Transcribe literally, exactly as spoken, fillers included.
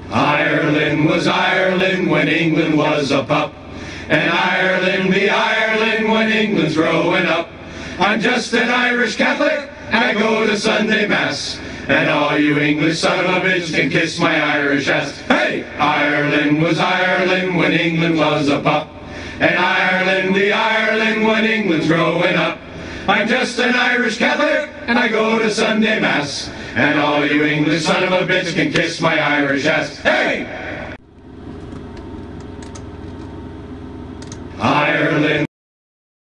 Ireland was Ireland when England was a pup, and Ireland be Ireland when England's growing up. I'm just an Irish Catholic, and I go to Sunday Mass, and all you English son of a bitch can kiss my Irish ass. Hey! Ireland was Ireland when England was a pup, and Ireland be Ireland when England's growing up. I'm just an Irish Catholic, and I go to Sunday Mass, and all you English son of a bitch can kiss my Irish ass. Hey! Ireland